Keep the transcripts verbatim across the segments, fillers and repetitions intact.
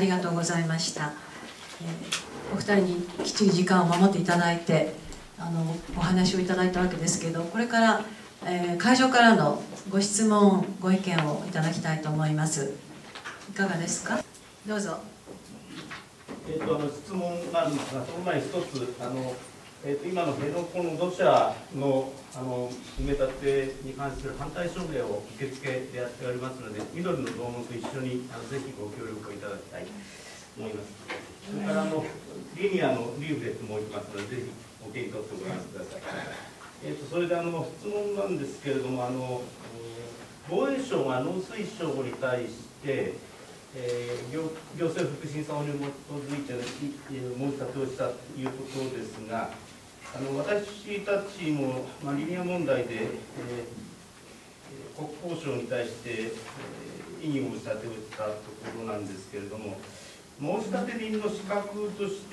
りがとうございました。えー、お二人にきっちり時間を守っていただいてあのお話をいただいたわけですけど、これから、えー、会場からのご質問ご意見をいただきたいと思います。いかがですか。どうぞ。 えー、とあの質問があるんですが、その前に一つあの、えー、と今の辺野古の土砂のあの埋め立てに関する反対署名を受付でやっておりますので、緑の同門と一緒にあのぜひご協力をいただきたいと思います。それからあのリニアのリーフレットも置いてますので、ぜひお手に取ってご覧ください。えー、とそれであの質問なんですけれども、あの防衛省が農水省に対してえー、行, 行政福祉法に基づいての申し立てをしたということですが、あの私たちも、まあ、リニア問題で、えー、国交省に対して、えー、異議申し立てをしたところなんですけれども、申立人の資格として、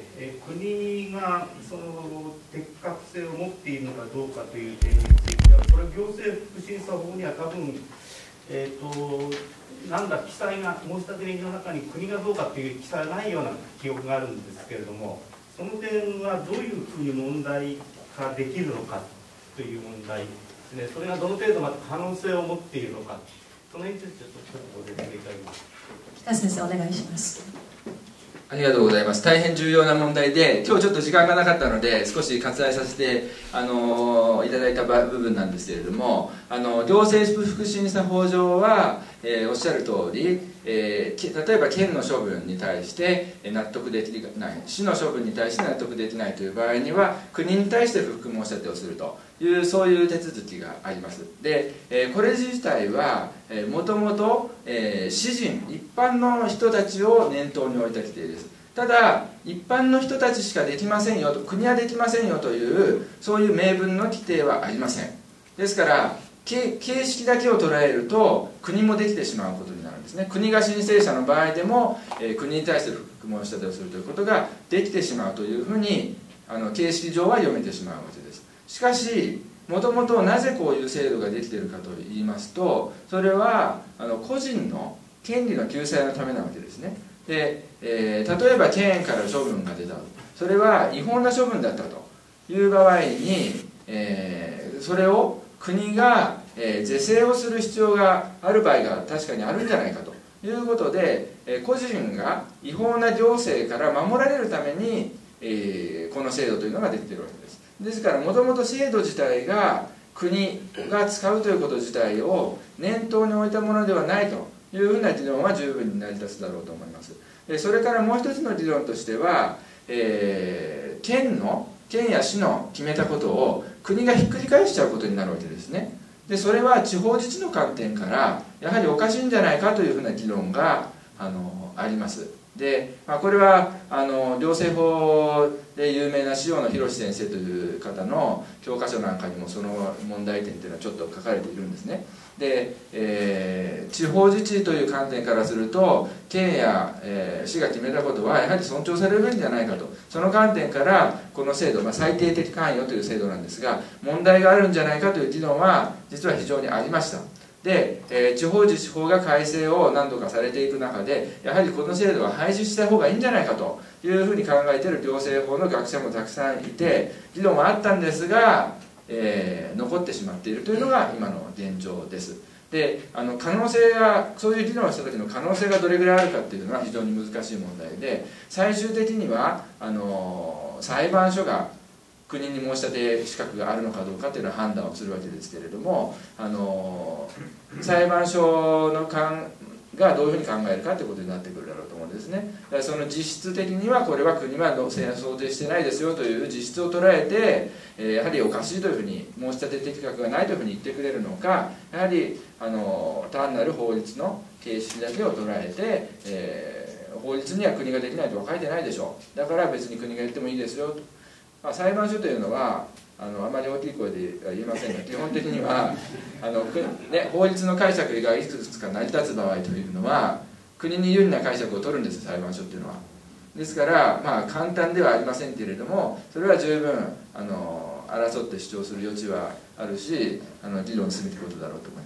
えー、国がその適格性を持っているのかどうかという点については、これ、行政福祉法には多分、えーとなんだ記載が申立人の中に国がどうかという記載がないような記憶があるんですけれども、その点はどういうふうに問題化できるのかという問題ですね。それがどの程度まで可能性を持っているのか、その辺についてちょっとご説明いただきます。 北先生、お願いします。 ありがとうございます。大変重要な問題で、今日ちょっと時間がなかったので少し割愛させて、あのー、いただいた部分なんですけれども、あの行政福祉審査法上は、えー、おっしゃる通り、えー、例えば県の処分に対して納得できない、市の処分に対して納得できないという場合には国に対して不服申し立てをするというそういう手続きがあります。で、えー、これ自体はもともと私人一般の人たちを念頭に置いた規定です。ただ一般の人たちしかできませんよと、国はできませんよというそういう明文の規定はありません。ですから形式だけを捉えると国もできてしまうことになるんですね。国が申請者の場合でも、えー、国に対する不服申し立てをするということができてしまうというふうにあの形式上は読めてしまうわけです。しかしもともとなぜこういう制度ができているかといいますと、それはあの個人の権利の救済のためなわけですね。で、えー、例えば県から処分が出た、それは違法な処分だったという場合に、えー、それを国が、えー、是正をする必要がある場合が確かにあるんじゃないかということで、えー、個人が違法な行政から守られるために、えー、この制度というのができているわけです。ですからもともと制度自体が国が使うということ自体を念頭に置いたものではないというふうな議論は十分に成り立つだろうと思います。でそれからもう一つの議論としては、えー、県の県や市の決めたことを国がひっくり返しちゃうことになるわけですね。でそれは地方自治の観点からやはりおかしいんじゃないかというふうな議論があのあります。で、まあ、これはあの行政法で有名な塩野博先生という方の教科書なんかにもその問題点というのはちょっと書かれているんですね。で、えー、地方自治という観点からすると県や、えー、市が決めたことはやはり尊重されるべきじゃないかと、その観点からこの制度、まあ、最低的関与という制度なんですが問題があるんじゃないかという議論は実は非常にありました。で、えー、地方自治法が改正を何度かされていく中でやはりこの制度は廃止した方がいいんじゃないかというふうに考えている行政法の学者もたくさんいて議論はあったんですが、えー、残ってしまっているというのが今の現状です。であの可能性がそういう議論をした時の可能性がどれぐらいあるかっていうのは非常に難しい問題で、最終的にはあの裁判所が国に申し立て資格があるのかどうかというのは判断をするわけですけれども、あの裁判所の勘がどういうふうに考えるかということになってくるだろうと思うんですね。だからその実質的にはこれは国は想定してないですよという実質を捉えて、えー、やはりおかしいというふうに申し立て的確がないというふうに言ってくれるのか、やはりあの単なる法律の形式だけを捉えて、えー、法律には国ができないとは書いてないでしょう、だから別に国が言ってもいいですよと。まあ、裁判所というのはあのあまり大きい声では言えませんが、基本的にはあの、ね、法律の解釈がいくつか成り立つ場合というのは国に有利な解釈を取るんです、裁判所っていうのは。ですから、まあ、簡単ではありませんけれども、それは十分あの争って主張する余地はあるし、あの議論すべきことだろうと思います。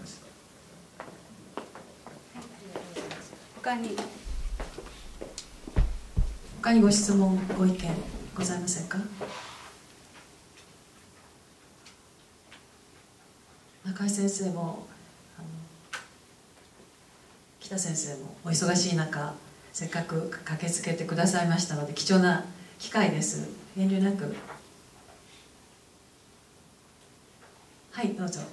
他に他にご質問ご意見ございませんか？中井先生もあの北先生もお忙しい中せっかく駆けつけてくださいましたので貴重な機会です。遠慮なく。はいどうぞ。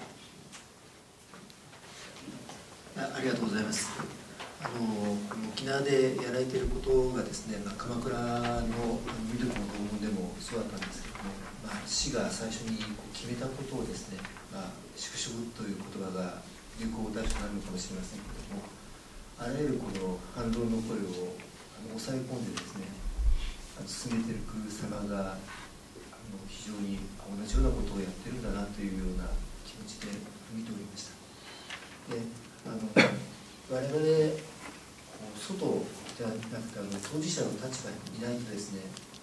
あ, ありがとうございます。あの沖縄でやられていることがですね、まあ、鎌倉の緑の拷問でもそうだったんですけども、まあ、市が最初にこう決めたことをですね、まあ、粛々という言葉が流行語大賞になるのかもしれませんけれども、あらゆるこの反論の声をあの抑え込んでですね、進めていく様があの非常に同じようなことをやってるんだなというような気持ちで見ておりました。であの我々外ではなくてあの当事者の立場にいないとですね、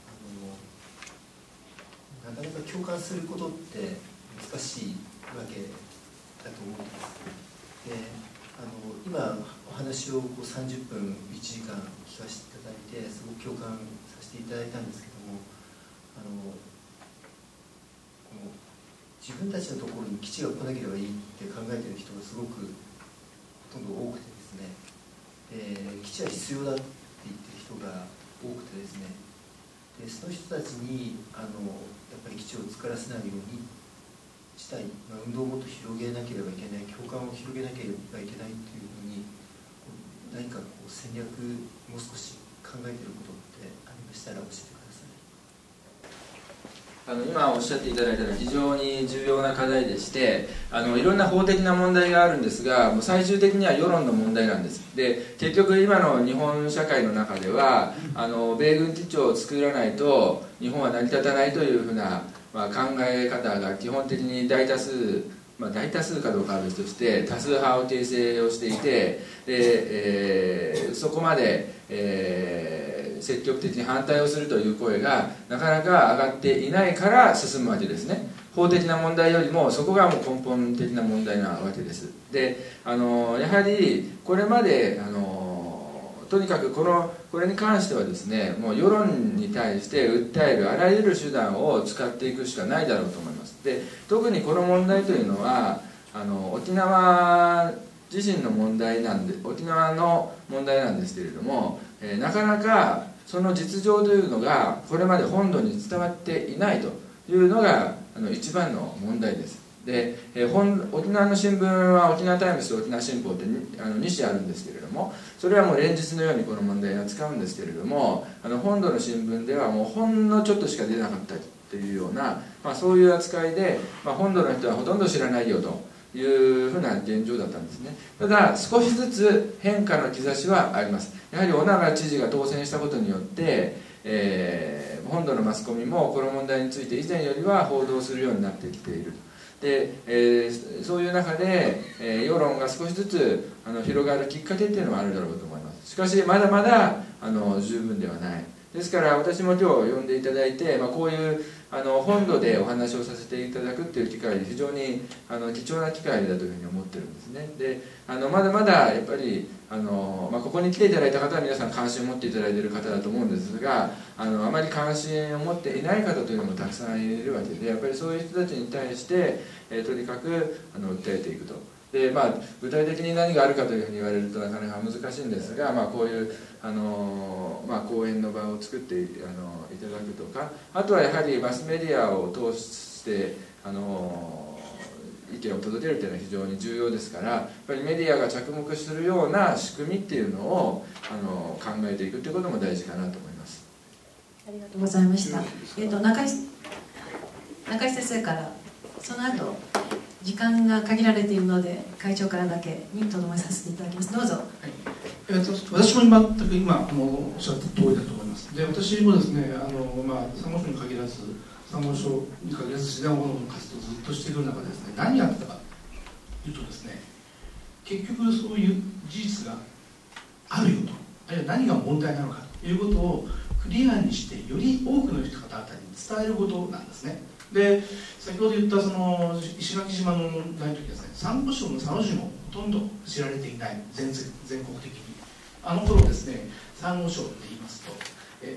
あのなかなか共感することって難しいわけだと思ってます。であの今お話をこうさんじゅっぷんいちじかん聞かせていただいてすごく共感させていただいたんですけども、あのこの自分たちのところに基地が来なければいいって考えている人がすごくほとんど多くてですね、えー、基地は必要だって言ってる人が多くてですね、でその人たちにあのやっぱり基地を作らせないようにしたい、まあ、運動をもっと広げなければいけない、共感を広げなければいけないというふうに何かこう戦略もう少し考えていることってありましたら教えてください。 あの今おっしゃっていただいたのは非常に重要な課題でして、あのいろんな法的な問題があるんですが、もう最終的には世論の問題なんです。で結局今の日本社会の中ではあの米軍基地を作らないと日本は成り立たないというふうな、まあ、考え方が基本的に大多数、まあ、大多数かどうかは別として多数派を形成をしていて、で、えー、そこまで、えー積極的に反対をするという声がなかなか上がっていないから進むわけですね。法的な問題よりもそこがもう根本的な問題なわけです。であのやはりこれまであのとにかくこのこれに関してはですね、もう世論に対して訴えるあらゆる手段を使っていくしかないだろうと思います。で特にこの問題というのはあの沖縄自身の問題なんで沖縄の問題なんですけれども、えー、なかなかその実情というのがこれまで本土に伝わっていないというのがあの一番の問題です。で、えー、本沖縄の新聞は沖縄タイムズと沖縄新報ってにあのに紙あるんですけれども、それはもう連日のようにこの問題を扱うんですけれども、あの本土の新聞ではもうほんのちょっとしか出なかったというような、まあ、そういう扱いで、まあ、本土の人はほとんど知らないよというふうな現状だったんですね。ただ少しずつ変化の兆しはあります。やはり尾長知事が当選したことによって、えー、本土のマスコミもこの問題について以前よりは報道するようになってきている。で、えー、そういう中で、えー、世論が少しずつあの広がるきっかけっていうのはあるだろうと思います。しかしまだまだあの十分ではない。ですから私も今日呼んでいただいて、まあ、こういうあの本土でお話をさせていただくっていう機会、非常にあの貴重な機会だというふうに思ってるんですね。であのまだまだやっぱりあの、まあ、ここに来ていただいた方は皆さん関心を持っていただいている方だと思うんですが、あのあまり関心を持っていない方というのもたくさんいるわけで、やっぱりそういう人たちに対して、えー、とにかくあの訴えていくと。でまあ、具体的に何があるかというふうに言われるとなかなか難しいんですが、まあ、こういうあの、まあ、講演の場を作ってあのいただくとか、あとはやはりマスメディアを通してあの意見を届けるというのは非常に重要ですから、やっぱりメディアが着目するような仕組みっていうのをあの考えていくということも大事かなと思います。 ありがとうございました。えーと、中井、中井先生からその後時間が限られているので会長からだけにとどめさせていただきます。どうぞ。はい、 えー、私も今全く今あのおっしゃった通りだと思います。で私もですねあの、まあ、サンゴ礁に限らずサンゴ礁に限らず自然保護の活動をずっとしている中でですね、何やってたかというとですね、結局そういう事実があるよと、あるいは何が問題なのかということをクリアにしてより多くの人方々に伝えることなんですね。で先ほど言ったその石垣島の問題の時ですね、サンゴ礁のサの字もほとんど知られていない、全全国的にあの頃ですね、サンゴ礁って言いますとえ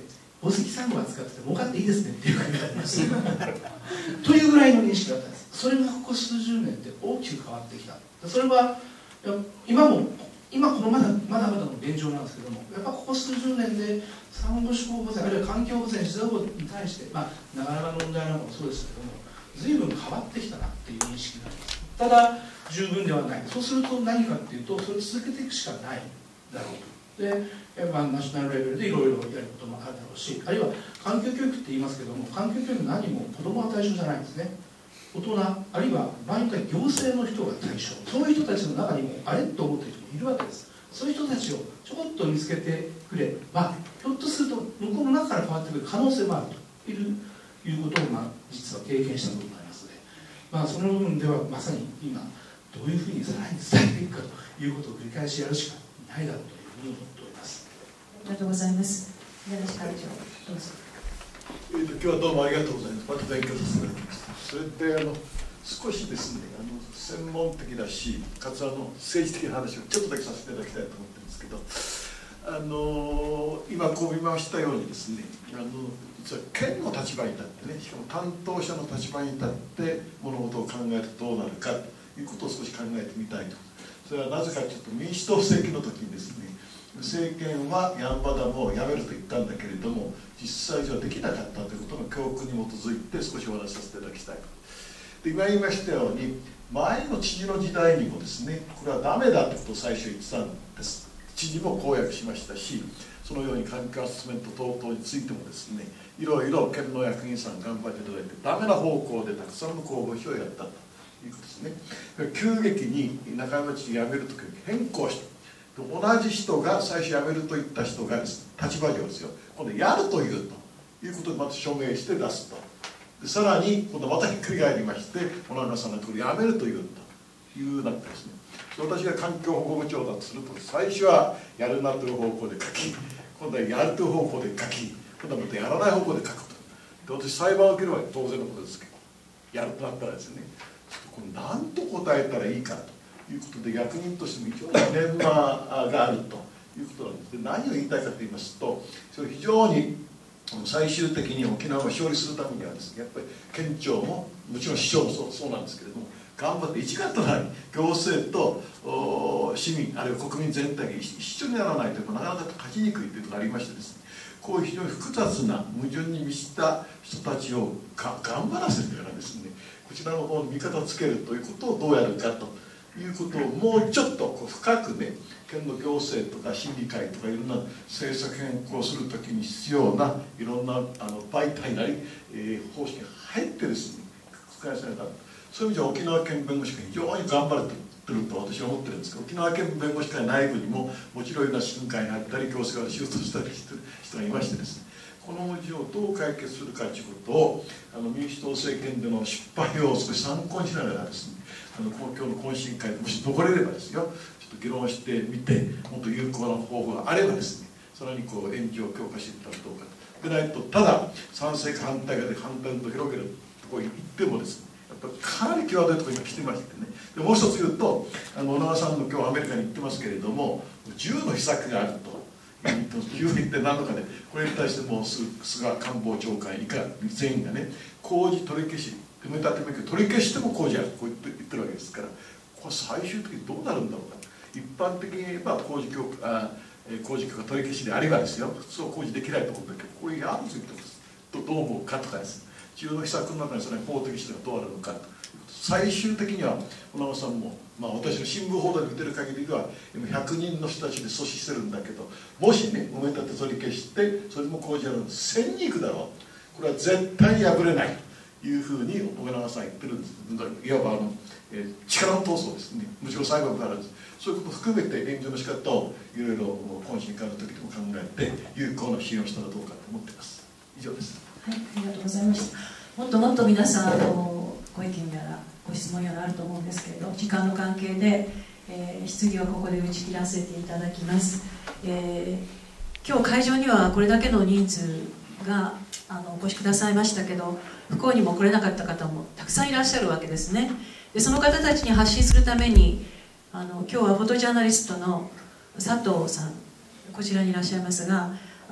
宝石サンゴ扱ってて儲かっていいですねっていう感じになりますというぐらいの認識だったんです。それがここ数十年で大きく変わってきた。それは今も今このまだまだまだの現状なんですけども、やっぱここ数十年でサンゴ礁保全あるいは環境保全自然保護に対して、まあ、なかなかの問題なんかもそうですけども、随分変わってきたなっていう認識になります。ただ十分ではない。そうすると何かっていうと、それを続けていくしかないだろうと。で、まあ、ナショナルレベルでいろいろやることもあるだろうし、あるいは環境教育って言いますけども、環境教育何も子どもは対象じゃないんですね。大人、あるいは場合によっては行政の人が対象、そういう人たちの中にもあれと思っている人もいるわけです。そういう人たちをちょこっと見つけてくれば、ひょっとすると向こうの中から変わってくる可能性もあるといういうことを、まあ、実は経験したことがありますので、まあ、その部分ではまさに今どういうふうにさらに伝えていくかということを繰り返しやるしかないだろうというふうに思っております。 ありがとうございます。宮梨会長、どうぞ。 えーと、今日はどうもありがとうございます。また勉強させていただきました。それであの少しですね、あの専門的だし、かつあの政治的な話をちょっとだけさせていただきたいと思ってるんですけど、あの今こう見ましたようにですね、あの実は県の立場に立ってね、しかも担当者の立場に立って物事を考えるとどうなるかということを少し考えてみたいと。それはなぜかというと、民主党政権の時にですね、政権はヤンバダムをやめると言ったんだけれども、実際上できなかったということの教訓に基づいて少しお話しさせていただきたい。で、今言いましたように、前の知事の時代にもですね、これはダメだということを最初言ってたんです。知事も公約しましたし、そのように環境アセスメント等々についてもですね、いろいろ県の役員さん頑張っていただいて、ダメな方向でたくさんの公募費をやったということですね。急激に中山知事辞めるときに変更して、同じ人が最初辞めると言った人がです、ね、立場上ですよ、今度やるというということでまた署名して出すと。でさらに今度またひっくり返りまして、小長さんのところ辞めるというというなってですね、私が環境保護部長だとすると、最初はやるなという方向で書き、今度はやるという方向で書き、今度はまたやらない方向で書くと。で私裁判を受けるのは当然のことですけど、やるとなったらですね、ちょっとこれ何と答えたらいいかということで、役人としても非常にジレンマがあるということなんです。で、何を言いたいかと言いますと、それ非常に最終的に沖縄を勝利するためにはですね、やっぱり県庁ももちろん市長もそう、そうなんですけれども、頑張って一丸となり行政と市民あるいは国民全体が一緒にならないとなかなか勝ちにくいということがありましてですね、こういう非常に複雑な矛盾に満ちた人たちをが頑張らせてからですね、こちらの方に味方をつけるということをどうやるかということをもうちょっとこう深くね、県の行政とか審議会とかいろんな政策変更するときに必要ないろんなあの媒体なり、えー、方式が入ってですね、覆された。そういう意味では沖縄県弁護士が非常に頑張れてると私は思ってるんですけど、沖縄県弁護士会内部にももちろんいろんな審議会があったり行政が仕事したりしてる人がいましてですね、この矛盾をどう解決するかということをあの民主党政権での失敗を少し参考にしながらですね、あの公共の懇親会もし残れればですよ、ちょっと議論してみて、もっと有効な方法があればですね、さらにこう援助を強化していったらどうかと。でないと、ただ賛成か反対かで反対と広げるところに行ってもですね、やっぱかなり際どいところに来てましてね。でもう一つ言うと、あの小長さんの今日アメリカに行ってますけれども、銃の秘策があると。銃って何のかね、これに対してもう菅官房長官以下全員がね、工事取り消し、埋め立て免許取り消しても工事やるとこう言ってるわけですから、これ最終的にどうなるんだろうか。一般的に言えば工事許可、あ工事許可取り消しであればですよ、普通は工事できないと思うんだけど、これやると言ってますとどう思うかとかですね、中の秘策の中にそれ法的指導がどうあるのかと。最終的には小長さんも、まあ、私の新聞報道で見てる限りではひゃくにんの人たちで阻止してるんだけど、もしね埋め立て取り消してそれも工事やるのせんにんいくだろう、これは絶対に破れないというふうに小長さん言ってるんです。いわばあの、えー、力の闘争ですね、むしろ裁判があるんです。そういうことを含めて援助の仕方をいろいろ懇親会の時でも考えて有効な支援をしたらどうかと思っています。以上です。 はい、ありがとうございました。もっともっと皆さんあのご意見やらご質問やらあると思うんですけれど、時間の関係で、えー、質疑はここで打ち切らせていただきます。えー、今日会場にはこれだけの人数があのお越しくださいましたけど、不幸にも来れなかった方もたくさんいらっしゃるわけですね。でその方たちに発信するためにあの今日はフォトジャーナリストの佐藤さん、こちらにいらっしゃいますが、あ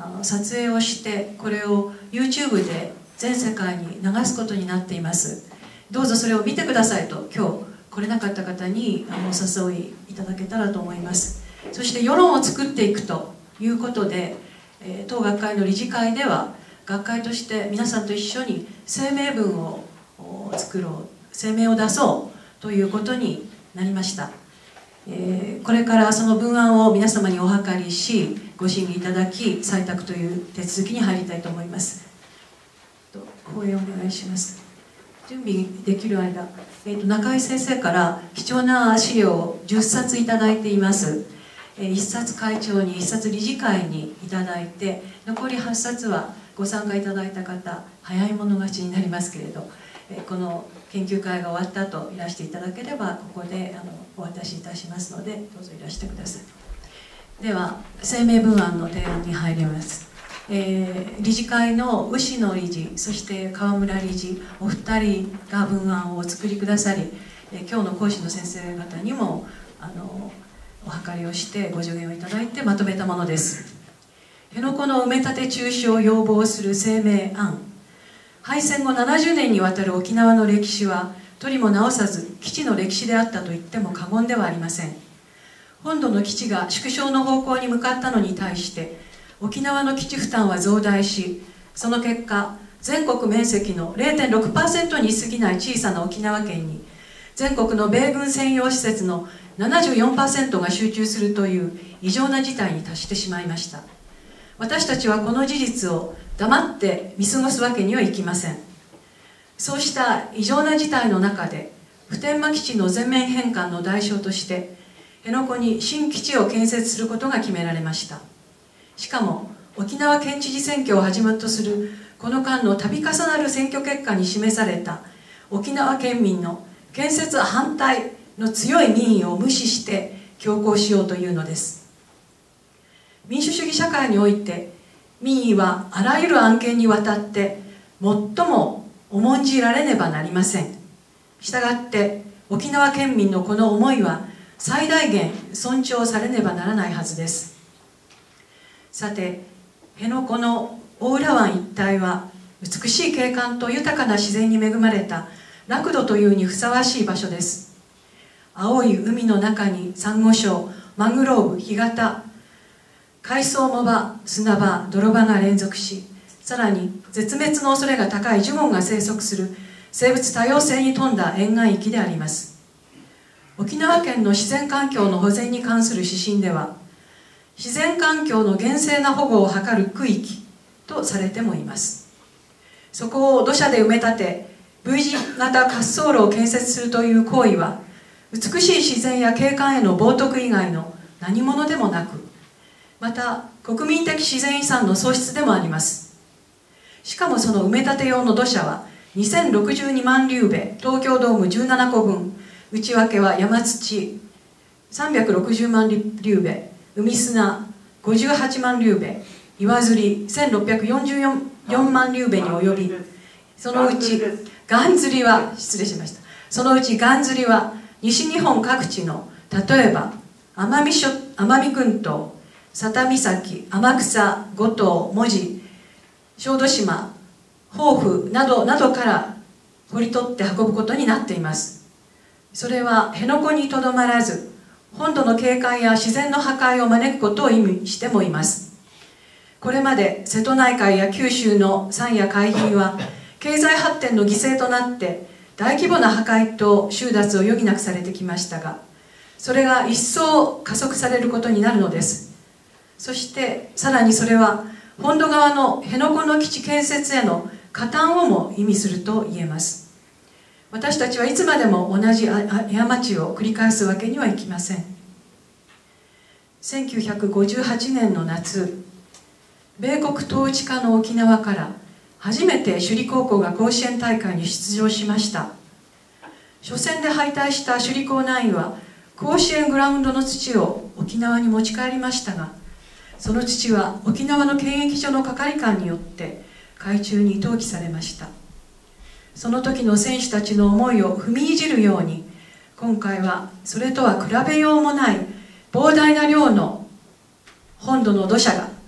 あの撮影をして、これを YouTube で全世界に流すことになっています。どうぞそれを見てくださいと今日来れなかった方にあのお誘いいただけたらと思います。そして世論を作っていくということで、えー、当学会の理事会では学会として皆さんと一緒に声明文を作ろう、声明を出そうということになりました。えー、これからその文案を皆様にお諮りし、ご審議いただき採択という手続きに入りたいと思います。講演お願いします。準備できる間、えー、と中井先生から貴重な資料をじゅっさついただいています。えー、いっさつ会長に、いっさつ理事会にいただいて、残りはっさつはご参加いただいた方、早い者勝ちになりますけれど、えー、この研究会が終わった後いらしていただければここであのお渡しいたしますので、どうぞいらしてください。では声明文案の提案に入ります。えー、理事会の牛野理事、そして川村理事、お二人が文案をお作りくださり、えー、今日の講師の先生方にもあのお諮りをしてご助言をいただいてまとめたものです。辺野古の埋め立て中止を要望する声明案。敗戦後ななじゅうねんにわたる沖縄の歴史は取りも直さず基地の歴史であったと言っても過言ではありません。本土の基地が縮小の方向に向かったのに対して沖縄の基地負担は増大し、その結果全国面積の れいてんろくパーセント に過ぎない小さな沖縄県に全国の米軍専用施設の ななじゅうよんパーセント が集中するという異常な事態に達してしまいました。私たちはこの事実を黙って見過ごすわけにはいきません。そうした異常な事態の中で普天間基地の全面返還の代償として辺野古に新基地を建設することが決められました。しかも沖縄県知事選挙をはじめとするこの間の度重なる選挙結果に示された沖縄県民の建設反対の強い民意を無視して強行しようというのです。民主主義社会において民意はあらゆる案件にわたって最も重んじられねばなりません。したがって沖縄県民のこの思いは最大限尊重されねばならないはずです。さて、辺野古の大浦湾一帯は美しい景観と豊かな自然に恵まれた楽土というにふさわしい場所です。青い海の中にサンゴ礁、マングローブ、干潟、海藻藻場、砂場、泥場が連続し、さらに絶滅の恐れが高いジュゴンが生息する生物多様性に富んだ沿岸域であります。沖縄県の自然環境の保全に関する指針では、自然環境の厳正な保護を図る区域とされてもいます。そこを土砂で埋め立て V 字型滑走路を建設するという行為は、美しい自然や景観への冒涜以外の何者でもなく、また国民的自然遺産の喪失でもあります。しかもその埋め立て用の土砂はにせんろくじゅうにまんリュウベ、東京ドームじゅうななこぶん、内訳は山土さんびゃくろくじゅうまんリュウベ、海砂ごじゅうはちまんリュウベ、岩釣りせんろっぴゃくよんじゅうよんまんリュウベに及び、そのうちガン釣りは失礼しましたそのうちガン釣りは西日本各地の例えば奄美諸奄美群島、佐多岬、天草、五島、門司、小豆島、豊富などなどから掘り取って運ぶことになっています。それは辺野古にとどまらず、本土の景観や自然の破壊を招くことを意味してもいます。これまで瀬戸内海や九州の山や海浜は経済発展の犠牲となって大規模な破壊と収奪を余儀なくされてきましたが、それが一層加速されることになるのです。そしてさらにそれは本土側の辺野古の基地建設への加担をも意味すると言えます。私たちはいつまでも同じ過ちを繰り返すわけにはいきません。せんきゅうひゃくごじゅうはちねんの夏、米国統治下の沖縄から初めて首里高校が甲子園大会に出場しました。初戦で敗退した首里高ナインは甲子園グラウンドの土を沖縄に持ち帰りましたが、その土は沖縄の検疫所の係官によって海中に投棄されました。その時の選手たちの思いを踏みにじるように、今回はそれとは比べようもない膨大な量の本土の土砂が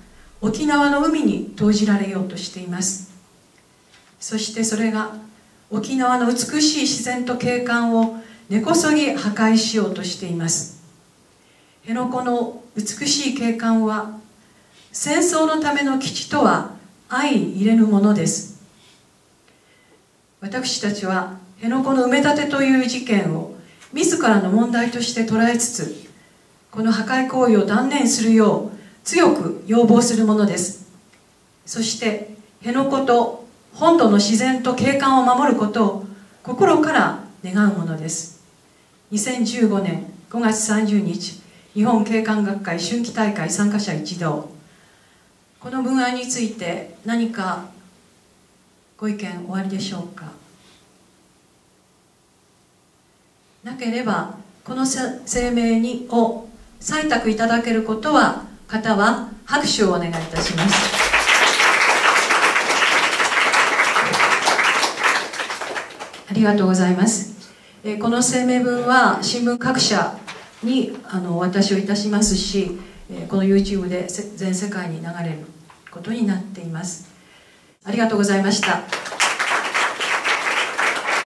沖縄の海に投じられようとしています。そしてそれが沖縄の美しい自然と景観を根こそぎ破壊しようとしています。辺野古の美しい景観は戦争のための基地とは相入れぬものです。私たちは辺野古の埋め立てという事件を自らの問題として捉えつつ、この破壊行為を断念するよう強く要望するものです。そして辺野古と本土の自然と景観を守ることを心から願うものです。にせんじゅうごねんごがつさんじゅうにち、日本景観学会春季大会参加者一同、この文案について何かご意見おありでしょうか。なければこの声明にを採択いただけることは方は拍手をお願いいたします。ありがとうございます。えー、この声明文は新聞各社にあのお渡しをいたしますし、えー、この YouTube で全世界に流れることになっています。ありがとうございました。